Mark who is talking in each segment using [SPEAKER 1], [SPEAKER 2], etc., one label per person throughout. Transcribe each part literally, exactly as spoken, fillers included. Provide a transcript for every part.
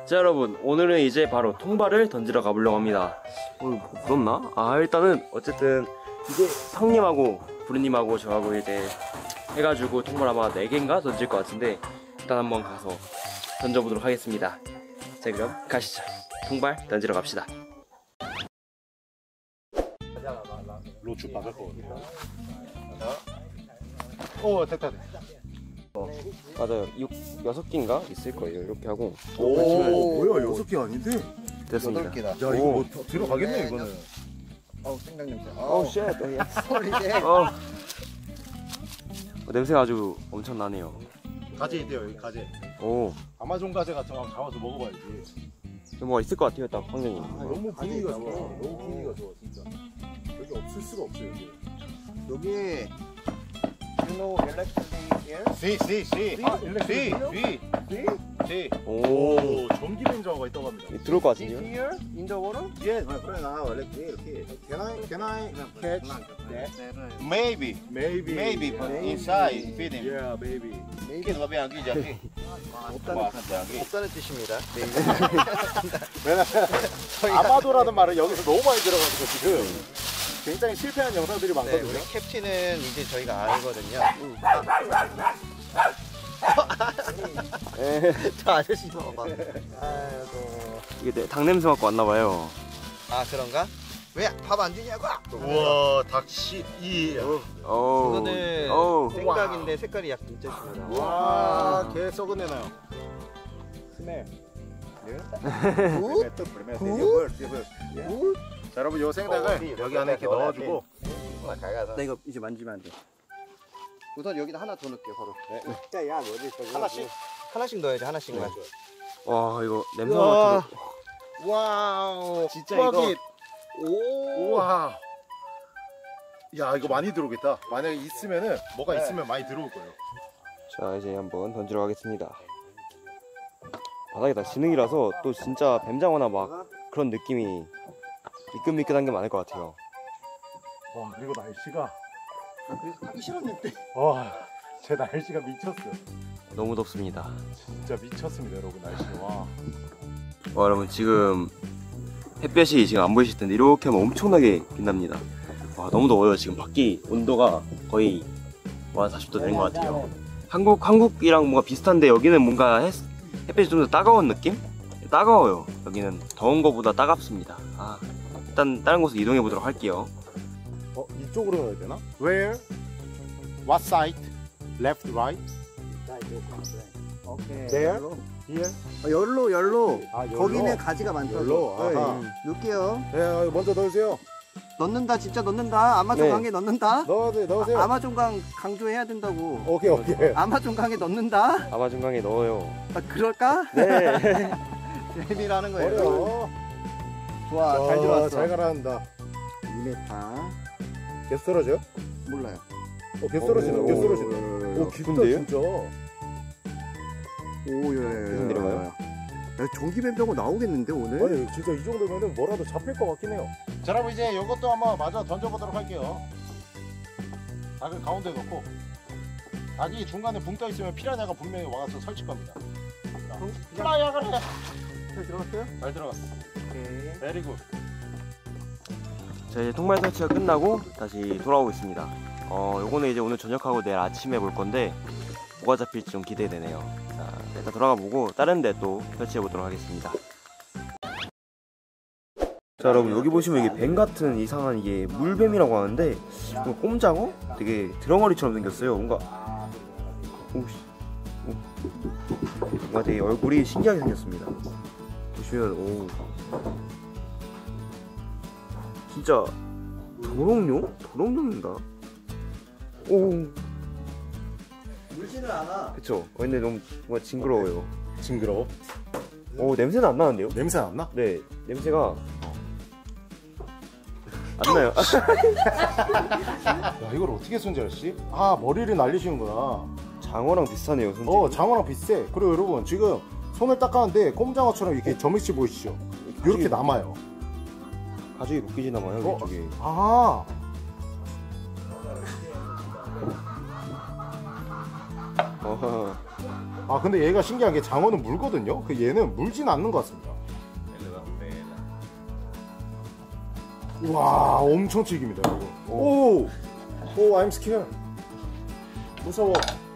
[SPEAKER 1] 자 여러분, 오늘은 이제 바로 통발을 던지러 가보려고 합니다. 어, 무섭나? 아 일단은 어쨌든 이제 성님하고 부르님하고 저하고 이제 해가지고 통발 아마 네 개인가 던질 것 같은데 일단 한번 가서 던져보도록 하겠습니다. 자 그럼 가시죠. 통발 던지러 갑시다.
[SPEAKER 2] 로추 박을 거거든요. 오 됐다 됐다.
[SPEAKER 1] 어, 맞아요. 육, 여섯 개인가 있을 거예요. 이렇게 하고.
[SPEAKER 2] 오, 뭐야 여섯 개 아닌데?
[SPEAKER 1] 됐습니다.
[SPEAKER 3] 여덟 개다.
[SPEAKER 2] 야 이거 뭐 들어가겠네 이거는.
[SPEAKER 3] 어우 생강 냄새.
[SPEAKER 1] 어우 쉣.
[SPEAKER 3] 소리네.
[SPEAKER 1] 어. 어, 냄새가 아주 엄청 나네요.
[SPEAKER 2] 가재 있대요 여기 가재.
[SPEAKER 1] 오.
[SPEAKER 2] 아마존 가재 같은 거 한번 잡아서 먹어봐야지.
[SPEAKER 1] 뭐가 있을 것 같아요, 딱 환경이.
[SPEAKER 2] 아, 너무 분위기가 좋아. 너무 분위기가 좋아 진짜. 여기 없을 수가 없어요 여기.
[SPEAKER 3] 여기 you know electricity here?
[SPEAKER 2] 씨, 씨, 씨.
[SPEAKER 3] 아,
[SPEAKER 2] 씨, 씨,
[SPEAKER 3] See?
[SPEAKER 2] 씨.
[SPEAKER 1] 오.
[SPEAKER 2] 오, 전기 레인저가 있다고 합니다.
[SPEAKER 1] 들어올 것
[SPEAKER 3] This
[SPEAKER 1] 같은데요?
[SPEAKER 3] here in the water?
[SPEAKER 2] Yes, my friend. Ah, electric. Okay. Can I, can I catch that?
[SPEAKER 4] Maybe,
[SPEAKER 2] Maybe.
[SPEAKER 4] maybe, but
[SPEAKER 3] Maybe.
[SPEAKER 4] inside feed him.
[SPEAKER 2] Yeah, maybe.
[SPEAKER 4] Kita nggak bilang lagi jadi.
[SPEAKER 3] 없다는,
[SPEAKER 4] Wah, jadi.
[SPEAKER 3] 없다는 뜻입니다.
[SPEAKER 2] 아마도라는 말을 여기서 너무 많이 들어가지고 지금 굉장히 실패한 영상들이
[SPEAKER 3] 네,
[SPEAKER 2] 많거든요.
[SPEAKER 3] 우리 캡틴은 이제 저희가 알거든요. 저 아저씨 봐봐. 아이고.
[SPEAKER 1] 이게 내- 닭 냄새 맡고 왔나봐요.
[SPEAKER 3] 아 그런가? 왜 밥 안 주냐고?
[SPEAKER 2] 우와, 닭씨 이.
[SPEAKER 1] 오.
[SPEAKER 3] 이거는
[SPEAKER 1] 오.
[SPEAKER 3] 생각인데 색깔이 약간 진짜입니다.
[SPEAKER 2] 와, 개 썩은 애 나요. 스멜.
[SPEAKER 3] 굿? 굿?
[SPEAKER 2] 자, 여러분 요 생닭을 여기 안에 이렇게 넣어주고.
[SPEAKER 3] 나 이거 이제 만지면 안 돼. 우선 여기다 하나 더 넣을게요 바로.
[SPEAKER 2] 네. 하나씩.
[SPEAKER 3] 하나씩 넣어야지 하나씩만.
[SPEAKER 1] 와 이거 냄새
[SPEAKER 3] 우와.
[SPEAKER 1] 맡고.
[SPEAKER 2] 와우.
[SPEAKER 3] 진짜 이거.
[SPEAKER 2] 뻐깃.
[SPEAKER 3] 오.
[SPEAKER 2] 우와. 야, 이거 많이 들어오겠다. 만약에 있으면은 뭐가
[SPEAKER 3] 네.
[SPEAKER 2] 있으면 많이 들어올 거예요.
[SPEAKER 1] 자 이제 한번 던지러 가겠습니다. 바닥에 다 지능이라서 또 진짜 뱀장어나 막 그런 느낌이 미끈미끈한 게 많을 것 같아요.
[SPEAKER 2] 와, 그리고 날씨가.
[SPEAKER 3] 아, 그래서 가기 싫었는데.
[SPEAKER 2] 와, 제 날씨가 미쳤어요.
[SPEAKER 1] 너무 덥습니다.
[SPEAKER 2] 진짜 미쳤습니다, 여러분 날씨. 와.
[SPEAKER 1] 와 여러분 지금 햇볕이 지금 안 보이실 텐데 이렇게 하면 엄청나게 빛납니다. 와 너무 더워요. 지금 밖이 온도가 거의 한 사십 도 되는 것 같아요. 한국, 한국이랑 뭔가 비슷한데 여기는 뭔가 햇, 햇빛이 좀 더 따가운 느낌? 따가워요. 여기는 더운 거보다 따갑습니다. 아, 일단 다른 곳으로 이동해 보도록 할게요.
[SPEAKER 2] 어, 이쪽으로 가야 되나? Where? What side? Left, right?
[SPEAKER 3] 오케이.
[SPEAKER 2] There? Here?
[SPEAKER 3] 어, 열로 열로.
[SPEAKER 2] 아, 열로?
[SPEAKER 3] 거기는 가지가 많다고.
[SPEAKER 2] 열로?
[SPEAKER 3] 네.
[SPEAKER 2] 아하.
[SPEAKER 3] 넣을게요.
[SPEAKER 2] 네, 먼저 넣으세요.
[SPEAKER 3] 넣는다 진짜 넣는다. 아마존
[SPEAKER 1] 네.
[SPEAKER 3] 강에 넣는다.
[SPEAKER 2] 넣어세요, 넣으세요.
[SPEAKER 3] 아, 아마존 강 강조해야 된다고.
[SPEAKER 2] 오케이, 오케이.
[SPEAKER 3] 아마존 강에 넣는다.
[SPEAKER 1] 아마존 강에 넣어요.
[SPEAKER 3] 아, 그럴까?
[SPEAKER 1] 네.
[SPEAKER 3] 재미라는 거예요.
[SPEAKER 2] 어려워.
[SPEAKER 3] 좋아, 잘 들어왔어.
[SPEAKER 2] 잘 가라앉는다.
[SPEAKER 3] 이 미터.
[SPEAKER 2] 계속 떨어져요?
[SPEAKER 3] 몰라요.
[SPEAKER 2] 어, 계속 떨어진다, 계속 떨어진다. 오, 깊다,
[SPEAKER 1] 깊은데요?
[SPEAKER 2] 진짜.
[SPEAKER 3] 오, 예, 예.
[SPEAKER 1] 계속 내려가요?
[SPEAKER 3] 야, 전기 뱀장어 나오겠는데 오늘?
[SPEAKER 2] 아니, 진짜 이 정도면은 뭐라도 잡힐 것 같긴 해요. 자, 여러분 이제 이것도 한번 마저 던져보도록 할게요. 닭을 가운데 넣고 닭이 중간에 붕 떠 있으면 피라냐가 분명히 와서 설칠 겁니다. 피라냐 그래.
[SPEAKER 3] 잘 들어갔어요?
[SPEAKER 2] 잘 들어갔어.
[SPEAKER 3] 오케이.
[SPEAKER 2] 베리 굿.
[SPEAKER 1] 자 이제 통발 설치가 끝나고 다시 돌아오고 있습니다. 어 요거는 이제 오늘 저녁하고 내일 아침에 볼 건데 뭐가 잡힐지 좀 기대되네요. 자 일단 들어가 보고 다른 데 또 설치해 보도록 하겠습니다. 자 여러분 여기 보시면 이게 뱀 같은 이상한 이게 물뱀이라고 하는데 이거 꼼장어? 되게 드렁어리처럼 생겼어요. 뭔가 오씨 오. 뭔가 되게 얼굴이 신기하게 생겼습니다. 보시면 오 진짜 도롱뇽? 도롱뇽인가? 오
[SPEAKER 3] 물지는 않아.
[SPEAKER 1] 그쵸. 어, 근데 너무 뭔가 징그러워요.
[SPEAKER 2] 징그러워.
[SPEAKER 1] 오 냄새는 안 나는데요?
[SPEAKER 2] 냄새 안 나?
[SPEAKER 1] 네 냄새가 안 나요.
[SPEAKER 2] 야, 이걸 어떻게 손질하시? 아, 머리를 날리시는구나.
[SPEAKER 1] 장어랑 비슷하네요 손질이.
[SPEAKER 2] 어, 장어랑 비슷해. 그리고 여러분 지금 손을 닦았는데 꼼장어처럼 이렇게 점액치 보이시죠? 이렇게 남아요.
[SPEAKER 1] 가죽이 묶이지 남아요
[SPEAKER 2] 어?
[SPEAKER 1] 이쪽에.
[SPEAKER 2] 아,
[SPEAKER 1] 어허.
[SPEAKER 2] 아 근데 얘가 신기한 게 장어는 물거든요. 그 얘는 물진 않는 것 같습니다. 와 엄청 튀깁니다 여러분. 오! 오 I'm scared. 무서워.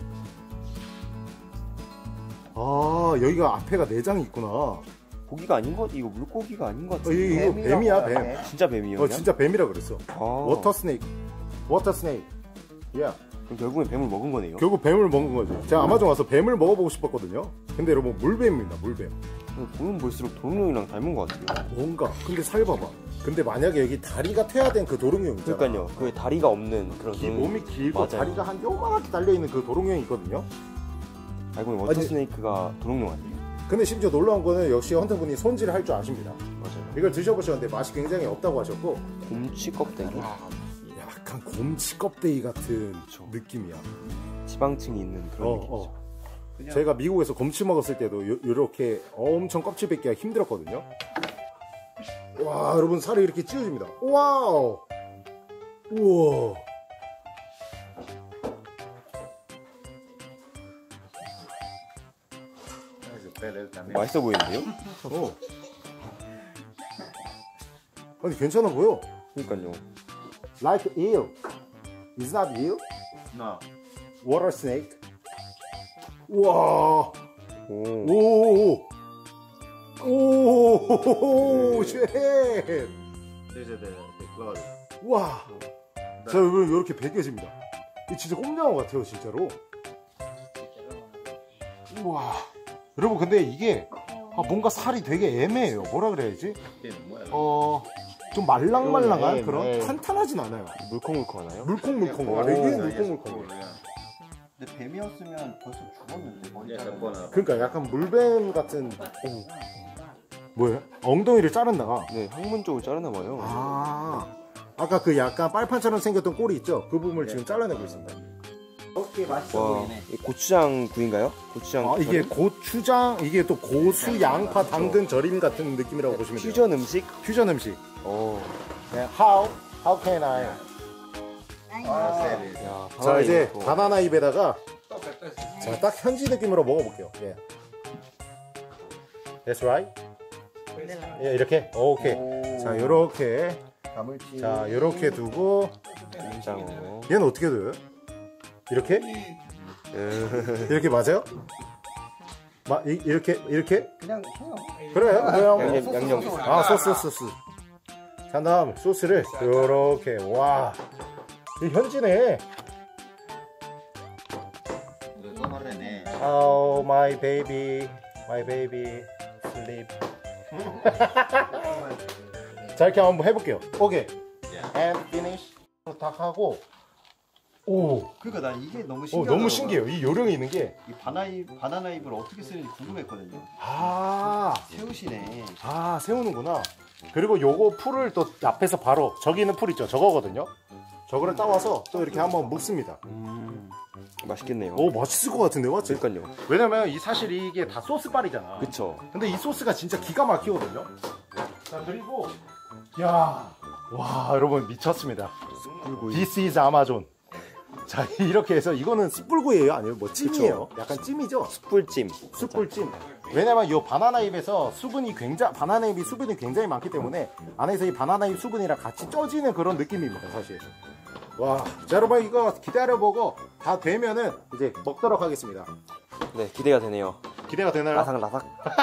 [SPEAKER 2] 아 여기가 앞에가 내장이 있구나.
[SPEAKER 1] 고기가 아닌 것 이거 물고기가 아닌 것
[SPEAKER 2] 어,
[SPEAKER 1] 같은데.
[SPEAKER 2] 이거 뱀이야 뱀.
[SPEAKER 1] 진짜 뱀이에요?
[SPEAKER 2] 어 진짜 뱀이라 그랬어.
[SPEAKER 1] 아.
[SPEAKER 2] 워터 스네이크. 워터 스네이크. 야.
[SPEAKER 1] 그럼 결국엔 뱀을 먹은 거네요.
[SPEAKER 2] 결국 뱀을 먹은 거죠. 제가 아마존 와서 뱀을 먹어보고 싶었거든요. 근데 여러분 물뱀입니다 물뱀.
[SPEAKER 1] 보면 볼수록 도롱뇽이랑 닮은 것 같아요.
[SPEAKER 2] 뭔가 근데 살 봐봐. 근데 만약에 여기 다리가 퇴화된 그 도롱뇽 있잖아.
[SPEAKER 1] 그러니까요. 그 다리가 없는 그런
[SPEAKER 2] 기,
[SPEAKER 1] 도롱뇽.
[SPEAKER 2] 몸이 길고
[SPEAKER 1] 맞아요.
[SPEAKER 2] 다리가 한 요만하게 달려있는 그 도롱뇽이 있거든요.
[SPEAKER 1] 알고 보니 워터 스네이크가 도롱뇽 아니에요?
[SPEAKER 2] 근데 심지어 놀라운 거는 역시 헌터분이 손질을 할 줄 아십니다.
[SPEAKER 1] 맞아요.
[SPEAKER 2] 이걸 드셔보셨는데 맛이 굉장히 없다고 하셨고
[SPEAKER 1] 곰치 껍데기?
[SPEAKER 2] 약간 곰치 껍데기 같은
[SPEAKER 1] 그쵸.
[SPEAKER 2] 느낌이야.
[SPEAKER 1] 지방층이 있는 그런
[SPEAKER 2] 어,
[SPEAKER 1] 느낌이죠.
[SPEAKER 2] 어. 제가 미국에서 곰치 먹었을 때도 요, 요렇게 엄청 껍질 뺏기가 힘들었거든요. 와 여러분 살이 이렇게 찢어집니다. 와우. 우와.
[SPEAKER 1] 맛있어 보이는데요?
[SPEAKER 2] 어. 아니 괜찮아 보여.
[SPEAKER 1] 그러니까요.
[SPEAKER 2] Like eel. It's not eel.
[SPEAKER 4] No.
[SPEAKER 2] Water snake. 우와.
[SPEAKER 1] 오.
[SPEAKER 2] 오. 오. 쉣.
[SPEAKER 4] This is the, the clothes.
[SPEAKER 2] 와. 자 여러분 이렇게 벗겨집니다. 이 진짜 꼼장어 같아요 진짜로. 우와. 여러분 근데 이게 아, 뭔가 살이 되게 애매해요. 뭐라 그래야지? 어. 좀 말랑말랑한
[SPEAKER 1] 네,
[SPEAKER 2] 그런
[SPEAKER 1] 네.
[SPEAKER 2] 탄탄하진 않아요.
[SPEAKER 1] 물컹물컹하나요?
[SPEAKER 2] 물컹물컹.
[SPEAKER 1] 오.
[SPEAKER 2] 되게
[SPEAKER 4] Yes,
[SPEAKER 2] 물컹물컹.
[SPEAKER 4] cool, yeah.
[SPEAKER 3] 근데 뱀이었으면 벌써 죽었는데 머리
[SPEAKER 4] Yes,
[SPEAKER 3] 자르는
[SPEAKER 4] cool.
[SPEAKER 2] 그러니까 약간 물뱀 같은. 오. 뭐예요? 엉덩이를 자른다가.
[SPEAKER 1] 네, 항문 쪽을 자르나 봐요.
[SPEAKER 2] 아. 아까 그 약간 빨판처럼 생겼던 꼬리 있죠? 그 부분을 지금 잘라내고 있습니다.
[SPEAKER 3] 오케이 맛있어
[SPEAKER 1] 와,
[SPEAKER 3] 보이네.
[SPEAKER 1] 이 고추장 구인가요? 고추장.
[SPEAKER 2] 아, 이게
[SPEAKER 1] 절임?
[SPEAKER 2] 고추장, 이게 또 고수, 양파, 당근 절임 같은 느낌이라고 보시면 돼요.
[SPEAKER 1] 퓨전 음식?
[SPEAKER 2] 퓨전 음식.
[SPEAKER 1] 오.
[SPEAKER 2] 네, how, how can I?
[SPEAKER 1] 야,
[SPEAKER 2] 자,
[SPEAKER 1] 바나나
[SPEAKER 2] 이제
[SPEAKER 1] 이거.
[SPEAKER 2] 바나나 잎에다가 자, 딱 현지 느낌으로 먹어볼게요. 예. That's right. 예, 이렇게. 오케이. 자, 요렇게.
[SPEAKER 3] 가물치.
[SPEAKER 2] 자, 요렇게 두고
[SPEAKER 1] 고추장어.
[SPEAKER 2] 얘는 어떻게 둬요? 이렇게? 이렇게 맞아요? 마, 이, 이렇게 이렇게?
[SPEAKER 3] 그냥 해요.
[SPEAKER 2] 그래요? 그냥
[SPEAKER 1] 양념,
[SPEAKER 3] 소스,
[SPEAKER 1] 양념.
[SPEAKER 3] 소스.
[SPEAKER 2] 아 소스 소스. 자 다음 소스를 요렇게 와. 이 현지네. Oh my baby, my baby, sleep. 자 이렇게 한번 해볼게요. 오케이. And finish. 다 하고. 오.
[SPEAKER 3] 그러니까 난 이게 너무
[SPEAKER 2] 어,
[SPEAKER 3] 신기하다.
[SPEAKER 2] 너무 신기해요. 이 요령이 있는 게.
[SPEAKER 3] 이 바나나 바나나 잎을 어떻게 쓰는지 궁금했거든요.
[SPEAKER 2] 아,
[SPEAKER 3] 세우시네.
[SPEAKER 2] 아 세우는구나. 그리고 요거 풀을 또 앞에서 바로 저기 있는 풀 있죠. 저거거든요. 저거를 따와서 또 이렇게 한번 묵습니다.
[SPEAKER 1] 음, 맛있겠네요.
[SPEAKER 2] 오 맛있을 것 같은데 맞지?
[SPEAKER 1] 그러니까요.
[SPEAKER 2] 왜냐면 이 사실 이게 다 소스빨이잖아.
[SPEAKER 1] 그쵸.
[SPEAKER 2] 근데 이 소스가 진짜 기가 막히거든요. 자 그리고 야, 와 여러분 미쳤습니다.
[SPEAKER 1] 숯불구이.
[SPEAKER 2] This is Amazon. 자 이렇게 해서 이거는 숯불구이예요? 아니면 뭐 찜이에요? 약간 찜이죠?
[SPEAKER 1] 숯불찜.
[SPEAKER 2] 숯불찜. 왜냐면 이 바나나 잎에서 수분이 굉장히 바나나 잎이 수분이 굉장히 많기 때문에 안에서 이 바나나 잎 수분이랑 같이 쪄지는 그런 느낌입니다 사실. 와, 자 여러분 이거 기다려보고 다 되면은 이제 먹도록 하겠습니다.
[SPEAKER 1] 네, 기대가 되네요.
[SPEAKER 2] 기대가 되나요?
[SPEAKER 1] 라삭라삭.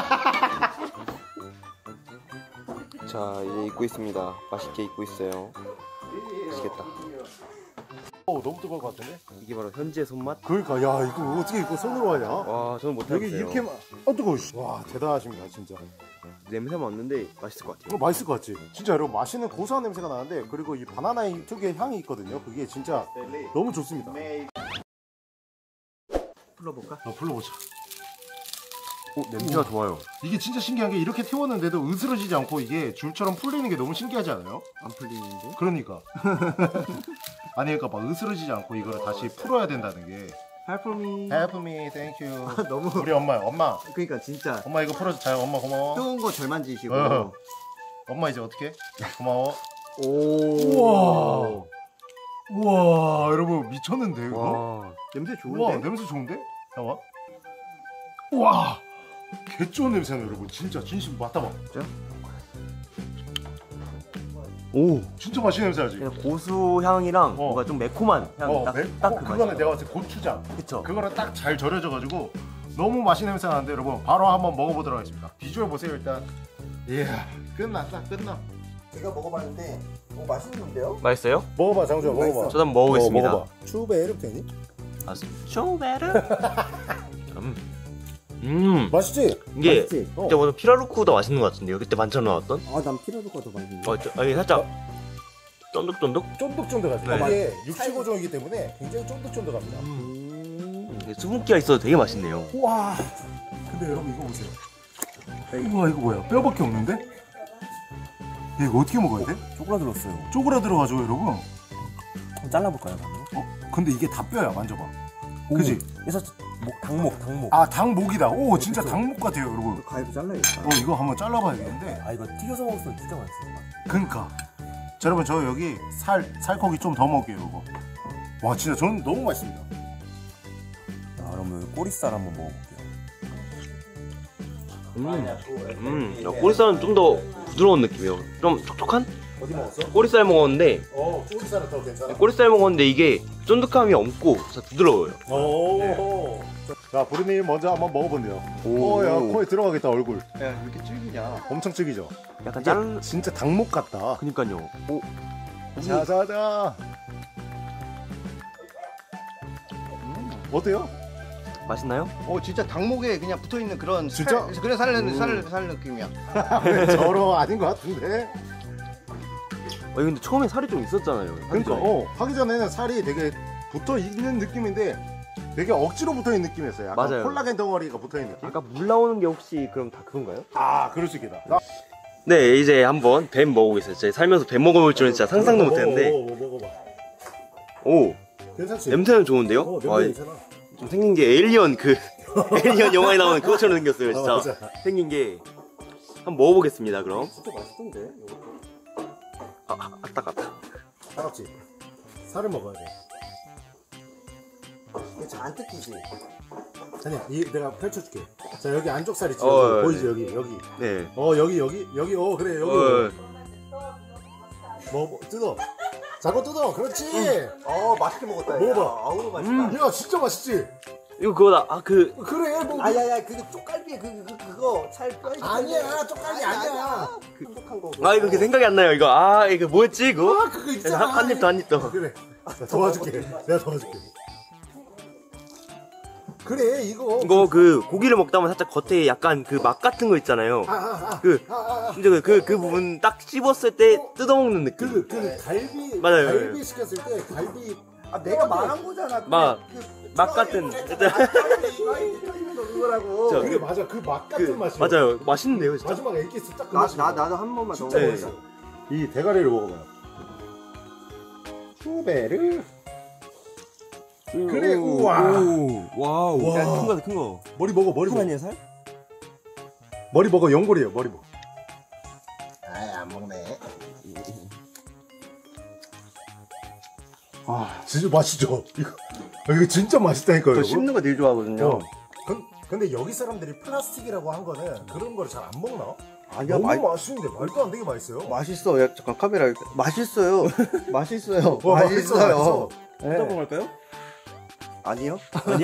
[SPEAKER 1] 자, 이제 익고 있습니다. 맛있게 익고 있어요. 맛있겠다.
[SPEAKER 2] 오, 너무 뜨거울 것 같은데?
[SPEAKER 1] 이게 바로 현지의 손맛?
[SPEAKER 2] 그러니까 야 이거 어떻게 이거 손으로 하냐?
[SPEAKER 1] 와, 저는 못하겠어요.
[SPEAKER 2] 여기 이렇게만 어 뜨거워. 와 대단하십니다 진짜.
[SPEAKER 1] 냄새 맡는데 맛있을 것 같아요.
[SPEAKER 2] 이거 맛있을 것 같지? 진짜 여러분 맛있는 고소한 냄새가 나는데 그리고 이 바나나의 특유의 향이 있거든요. 그게 진짜 너무 좋습니다.
[SPEAKER 3] 불러볼까?
[SPEAKER 2] 어, 불러보자.
[SPEAKER 1] 오, 냄새가 좋아요.
[SPEAKER 2] 이게 진짜 신기한 게 이렇게 태웠는데도 으스러지지 않고 이게 줄처럼 풀리는 게 너무 신기하지 않아요?
[SPEAKER 3] 안 풀리는데?
[SPEAKER 2] 그러니까. 아니 그러니까 막 으스러지지 않고 이거를 다시 풀어야 된다는 게.
[SPEAKER 3] Help me.
[SPEAKER 2] Help me, thank you.
[SPEAKER 3] 너무.
[SPEAKER 2] 우리 엄마, 엄마,
[SPEAKER 3] 그러니까 진짜
[SPEAKER 2] 엄마 이거 풀어줘. 자, 엄마 고마워.
[SPEAKER 3] 뜨거운 거 절 만지시고.
[SPEAKER 2] 어. 엄마 이제 어떻게? 고마워.
[SPEAKER 3] 오.
[SPEAKER 2] 우와. 우와, 여러분 미쳤는데 이거?
[SPEAKER 3] 냄새 좋은데?
[SPEAKER 2] 우와, 냄새 좋은데? 잠깐만. 와, 개 좋은 냄새네 여러분. 진짜 진심 맡아봐.
[SPEAKER 1] 진짜? 오,
[SPEAKER 2] 진짜 맛있는 냄새 나지?
[SPEAKER 1] 그냥 고수 향이랑
[SPEAKER 2] 어.
[SPEAKER 1] 뭔가 좀 매콤한 향이
[SPEAKER 2] 어,
[SPEAKER 1] 딱,
[SPEAKER 2] 매,
[SPEAKER 1] 딱
[SPEAKER 2] 어,
[SPEAKER 1] 그
[SPEAKER 2] 그거는
[SPEAKER 1] 맛이에요.
[SPEAKER 2] 내가 봤을 때 고추장.
[SPEAKER 1] 그쵸?
[SPEAKER 2] 그거랑 딱 잘 절여져가지고 너무 맛있는 냄새 나는데 여러분 바로 한번 먹어보도록 하겠습니다. 비주얼 보세요 일단. 이야, 끝났다 끝나.
[SPEAKER 3] 제가 먹어봤는데 어, 맛있는데요?
[SPEAKER 1] 맛있어요?
[SPEAKER 2] 먹어봐 장주야,
[SPEAKER 3] 맛있어.
[SPEAKER 2] 먹어봐.
[SPEAKER 1] 저도 한번 먹어보겠습니다.
[SPEAKER 2] 어, 먹어봐. 추베르 되니?
[SPEAKER 1] 아, 쇼베르? 음, 음,
[SPEAKER 2] 맛있지?
[SPEAKER 1] 이게
[SPEAKER 3] 맛있지?
[SPEAKER 2] 어.
[SPEAKER 1] 그때 오늘 피라루코보다 맛있는 것 같은데요? 그때 만찬 나왔던?
[SPEAKER 3] 아난 피라루가 더 맛있는데.
[SPEAKER 1] 어, 저, 아니 살짝 쫀득쫀득?
[SPEAKER 2] 쫀득쫀득하지.
[SPEAKER 1] 네.
[SPEAKER 2] 이게 육식어종이기 때문에 굉장히 쫀득쫀득합니다.
[SPEAKER 3] 음.
[SPEAKER 1] 이게 수분기가 있어도 되게 맛있네요.
[SPEAKER 2] 우와. 근데 여러분 이거 보세요. 우와, 이거 뭐야? 뼈밖에 없는데? 얘 이거 어떻게 먹어야 돼?
[SPEAKER 3] 쪼그라들었어요.
[SPEAKER 2] 쪼그라들어가지고 여러분.
[SPEAKER 3] 한번 잘라볼까요, 방금?
[SPEAKER 2] 어? 근데 이게 다 뼈야. 만져봐. 그지?
[SPEAKER 3] 그래서 목, 닭목, 닭목.
[SPEAKER 2] 아, 닭목이다. 오, 진짜
[SPEAKER 3] 그쵸?
[SPEAKER 2] 닭목 같아요 여러분.
[SPEAKER 3] 가위로 잘라야겠다.
[SPEAKER 2] 어, 이거 한번 잘라봐야겠는데.
[SPEAKER 3] 아 이거 튀겨서 먹었으면 진짜 맛있어.
[SPEAKER 2] 그니까. 자, 여러분 저 여기 살 살코기 좀 더 먹을게요 이거. 와, 진짜 저는 너무 맛있습니다.
[SPEAKER 3] 자, 그러면 꼬리살 한번 먹어볼게요.
[SPEAKER 1] 음, 음, 야, 꼬리살은 좀 더 부드러운 느낌이에요. 좀 촉촉한?
[SPEAKER 2] 어디 먹었어?
[SPEAKER 1] 꼬리살 먹었는데,
[SPEAKER 2] 어, 쪼리살은 더 괜찮아.
[SPEAKER 1] 꼬리살 먹었는데 이게 쫀득함이 없고 진짜 부드러워요.
[SPEAKER 2] 오. 자, 부르님 먼저 한번 먹어본대요.
[SPEAKER 1] 오.
[SPEAKER 2] 어, 야, 코에 들어가겠다 얼굴.
[SPEAKER 3] 야, 왜 이렇게 질기냐?
[SPEAKER 2] 엄청 질기죠?
[SPEAKER 1] 약간
[SPEAKER 2] 이게
[SPEAKER 1] 짠,
[SPEAKER 2] 진짜 닭목 같다.
[SPEAKER 1] 그니까요. 오,
[SPEAKER 2] 자자자. 음, 어때요?
[SPEAKER 1] 맛있나요?
[SPEAKER 3] 어 진짜 닭목에 그냥 붙어있는 그런
[SPEAKER 2] 진짜?
[SPEAKER 3] 살, 그래 살,
[SPEAKER 1] 음.
[SPEAKER 3] 살, 살 느낌이야.
[SPEAKER 2] 저러 아닌 것 같은데.
[SPEAKER 1] 아, 근데 처음에 살이 좀 있었잖아요. 하기
[SPEAKER 2] 그러니까
[SPEAKER 1] 전에.
[SPEAKER 2] 어, 하기 전에는 살이 되게 붙어 있는 느낌인데 되게 억지로 붙어 있는 느낌이었어요. 약간
[SPEAKER 1] 맞아요.
[SPEAKER 2] 콜라겐 덩어리가 붙어 있는 느낌.
[SPEAKER 1] 아까 물 나오는 게 혹시 그럼 다 그건가요?
[SPEAKER 2] 아, 그럴 수 있겠다. 나-
[SPEAKER 1] 네, 이제 한번 뱀 먹어보겠어요. 제가 살면서 뱀 먹어볼 줄은 진짜 상상도 못했는데,
[SPEAKER 2] 어, 어, 먹어봐.
[SPEAKER 1] 오,
[SPEAKER 2] 괜찮지?
[SPEAKER 1] 냄새는 좋은데요?
[SPEAKER 2] 어, 냄새
[SPEAKER 1] 아,
[SPEAKER 2] 괜찮아.
[SPEAKER 1] 좀 생긴 게 에일리언 그 에일리언 영화에 나오는 그것처럼 생겼어요, 진짜.
[SPEAKER 2] 어, 맞아.
[SPEAKER 1] 생긴 게 한번 먹어보겠습니다. 그럼.
[SPEAKER 3] 진짜 맛있던데.
[SPEAKER 1] 아, 아, 아따 아따.
[SPEAKER 2] 차갑지? 살을 먹어야 돼.
[SPEAKER 3] 이게 잘 안 뜯기지.
[SPEAKER 2] 아니야, 이 내가 펼쳐줄게. 자, 여기 안쪽 살 있지?
[SPEAKER 1] 어,
[SPEAKER 2] 여기. 보이지?
[SPEAKER 1] 네.
[SPEAKER 2] 여기 여기.
[SPEAKER 1] 네.
[SPEAKER 2] 어, 여기 여기 여기. 어, 그래 여기.
[SPEAKER 1] 어,
[SPEAKER 2] 뭐, 뭐 뜯어. 자꾸 뜯어. 그렇지.
[SPEAKER 3] 어 맛있게 먹었다.
[SPEAKER 2] 먹어봐.
[SPEAKER 3] 야. 아우 맛있다.
[SPEAKER 1] 음.
[SPEAKER 2] 야, 진짜 맛있지?
[SPEAKER 1] 이거 그거다. 아, 그
[SPEAKER 2] 그래. 뭐
[SPEAKER 3] 아야야 그거 쪽갈비 그, 그 그거 살 뼈.
[SPEAKER 2] 아니야, 쪽갈비 아니야.
[SPEAKER 3] 그 쫀득한 거.
[SPEAKER 1] 아, 이거 그 생각이 안 나요. 이거 아, 이거 뭐였지 이거?
[SPEAKER 2] 아, 그거 있잖아.
[SPEAKER 1] 한, 한 입 더, 한 입 더.
[SPEAKER 2] 그래. 자, 도와줄게. 내가 도와줄게. 그래, 이거.
[SPEAKER 1] 이거 그 고기를 먹다 보면 살짝 겉에 약간 그 맛 같은 거 있잖아요.
[SPEAKER 2] 아, 아, 아.
[SPEAKER 1] 그
[SPEAKER 2] 아, 아, 아.
[SPEAKER 1] 진짜 그, 그, 그 부분 딱 씹었을 때 뜯어먹는 느낌.
[SPEAKER 2] 그, 그 갈비,
[SPEAKER 1] 맞아요.
[SPEAKER 2] 갈비 시켰을 때 갈비.
[SPEAKER 3] 아 내가 말한 거잖아.
[SPEAKER 1] 막,
[SPEAKER 3] 그,
[SPEAKER 1] 맛 같은. 진짜.
[SPEAKER 3] 그거라고.
[SPEAKER 1] 저-
[SPEAKER 2] 그래, 맞아. 그 맛 같은
[SPEAKER 1] 그,
[SPEAKER 2] 맛이야.
[SPEAKER 1] 맞아요. 맛있는데요, 진짜.
[SPEAKER 2] 마지막 엑기스 딱 그
[SPEAKER 3] 나,
[SPEAKER 2] 맛이.
[SPEAKER 3] 나 나도 한 번만 더
[SPEAKER 2] 진짜
[SPEAKER 1] 네.
[SPEAKER 2] 맛있어. 이 대가리를 먹어봐요. 추베르. 그래, 우와.
[SPEAKER 1] 와우.
[SPEAKER 2] 와.
[SPEAKER 1] 야, 큰 거, 큰 거.
[SPEAKER 2] 머리 먹어, 머리 먹어.
[SPEAKER 3] 아니야 살?
[SPEAKER 2] 머리 먹어, 연골이에요, 머리 먹어.
[SPEAKER 3] 아이 안 먹네.
[SPEAKER 2] 아, 진짜 맛있죠? 이거, 이거 진짜 맛있다니까요.
[SPEAKER 3] 저
[SPEAKER 2] 여러분.
[SPEAKER 3] 씹는 거 되게 좋아하거든요.
[SPEAKER 2] 어. 근, 근데 여기 사람들이 플라스틱이라고 한 거는 그런 거를 잘 안 먹나?
[SPEAKER 3] 아니야
[SPEAKER 2] 너무
[SPEAKER 3] 맛
[SPEAKER 2] 맛있는데 말도 안 되게 맛있어요.
[SPEAKER 3] 맛있어. 야 잠깐 카메라 이렇게. 맛있어요. 맛있어요.
[SPEAKER 2] 어, 맛있어,
[SPEAKER 3] 맛있어요.
[SPEAKER 2] 맛있어.
[SPEAKER 3] 네.
[SPEAKER 1] 짬뽕 할까요?
[SPEAKER 3] 아니요?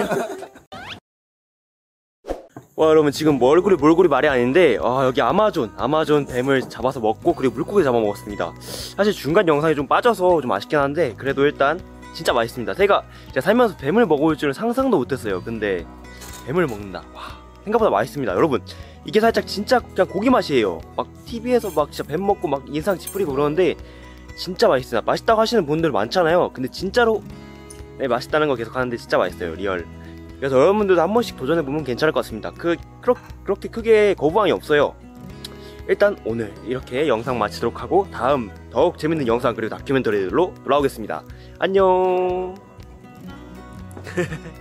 [SPEAKER 1] 와, 여러분 지금 뭐 얼굴이 몰골이 말이 아닌데 아, 여기 아마존 아마존 뱀을 잡아서 먹고 그리고 물고기 잡아 먹었습니다. 사실 중간 영상이 좀 빠져서 좀 아쉽긴 한데 그래도 일단 진짜 맛있습니다. 제가 제가 살면서 뱀을 먹어볼 줄은 상상도 못했어요. 근데 뱀을 먹는다. 와, 생각보다 맛있습니다. 여러분 이게 살짝 진짜 그냥 고기 맛이에요. 막 티비에서 막 진짜 뱀 먹고 막 인상 찌푸리고 그러는데 진짜 맛있습니다. 맛있다고 하시는 분들 많잖아요. 근데 진짜로 네, 맛있다는 거 계속 하는데 진짜 맛있어요. 리얼. 그래서 여러분들도 한 번씩 도전해보면 괜찮을 것 같습니다. 그, 그렇, 그렇게 크게 거부감이 없어요. 일단 오늘 이렇게 영상 마치도록 하고 다음 더욱 재밌는 영상 그리고 다큐멘터리들로 돌아오겠습니다. 안녕.